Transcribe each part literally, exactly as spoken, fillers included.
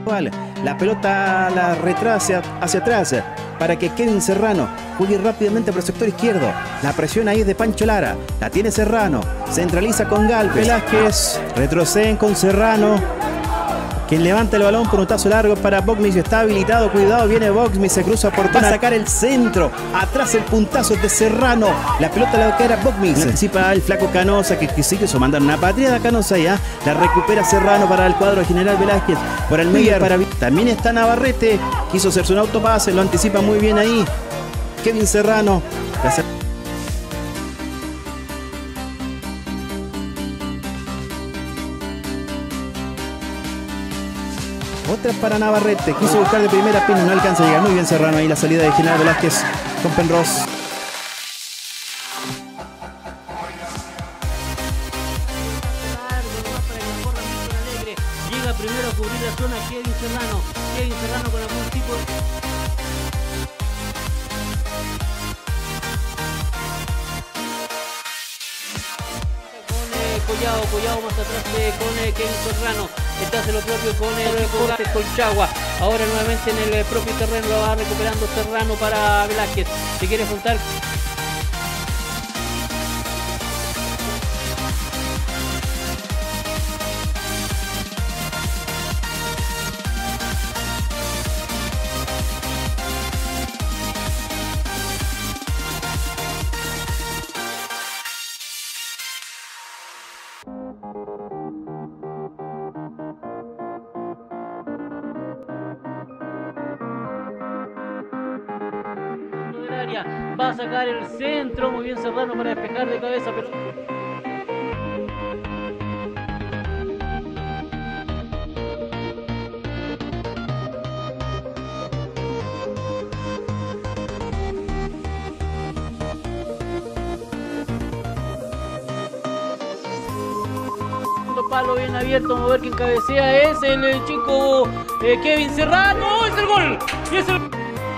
La pelota la retrasa hacia, hacia atrás para que Kevin Serrano juegue rápidamente por el sector izquierdo. La presión ahí es de Pancho Lara. La tiene Serrano. Centraliza con Galvez. Velázquez. Retroceden con Serrano, quien levanta el balón por un tazo largo para Boxmich. Está habilitado. Cuidado, viene Boxmich. Se cruza por todo. Va a sacar el centro. Atrás el puntazo de Serrano. La pelota la va a caer a Boxmich. Anticipa el flaco Canosa, que quiso mandar una patria a Canosa ya. La recupera Serrano para el cuadro de General Velázquez. Por el medio para... También está Navarrete. Quiso hacerse un autopase. Lo anticipa muy bien ahí Kevin Serrano. Otra para Navarrete, quiso buscar de primera pina, no alcanza a llegar. Muy bien Serrano ahí, la salida de General Velázquez con Penrose. Llega primero a cubrir la zona Kevin Serrano. Kevin Serrano con algún tipo de... Collado, Collado más atrás de, con eh, Kevin Serrano. Está hace lo propio con el corte Colchagua. Ahora nuevamente en el propio terreno lo va recuperando Serrano para Velázquez. Si quiere frontar. Va a sacar el centro, muy bien Serrano para despejar de cabeza, pero... Palo bien abierto, vamos a ver quién cabecea, es el, el chico eh, Kevin Serrano, es el gol, y es el...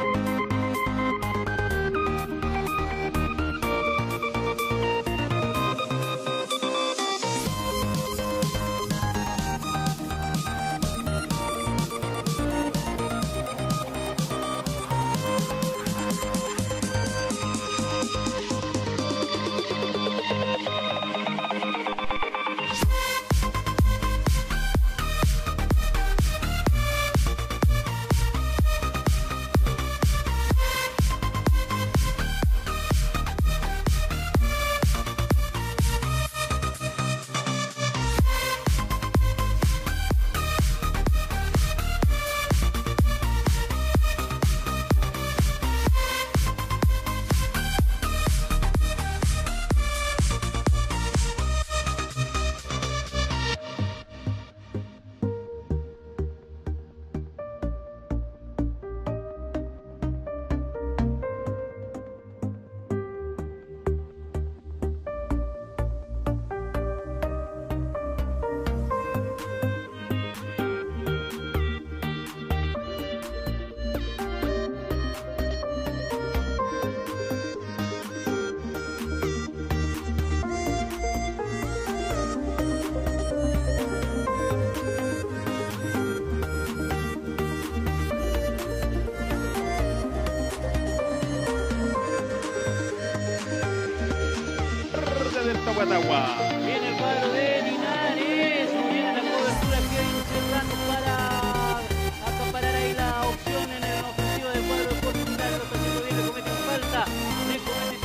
Guatagua. Viene el cuadro de Linares, muy bien en la cobertura Kevin Serrano para acaparar ahí la opción en la ofensiva del cuadro de Sporting Cristal. Lo está haciendo bien, le cometen falta, le cometen...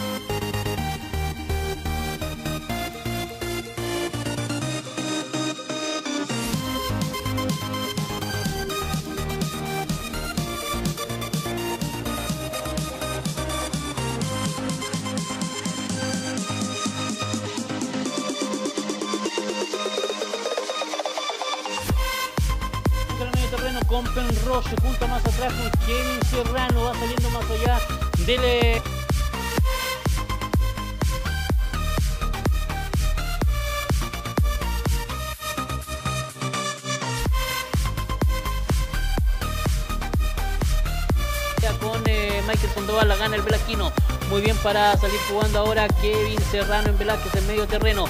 con Penrose, se junta más atrás con Kevin Serrano, va saliendo más allá del... con eh, Michael Sandoval, la gana el Velasquino, muy bien para salir jugando ahora Kevin Serrano en Velázquez en medio terreno.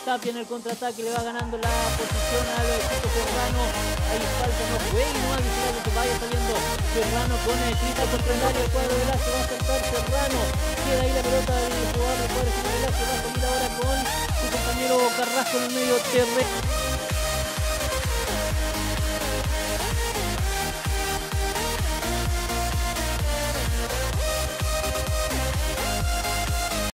Tapia en el contraataque, le va ganando la posición al equipo Serrano. Ahí falta, no juegue, no va a vigilar que vaya saliendo Serrano con el Trita contra el área, el cuadro de Velázquez, va a saltar Serrano. Queda ahí la pelota del jugador del cuadro de Velázquez, va a salir ahora con su compañero Carrasco en el medio terreno.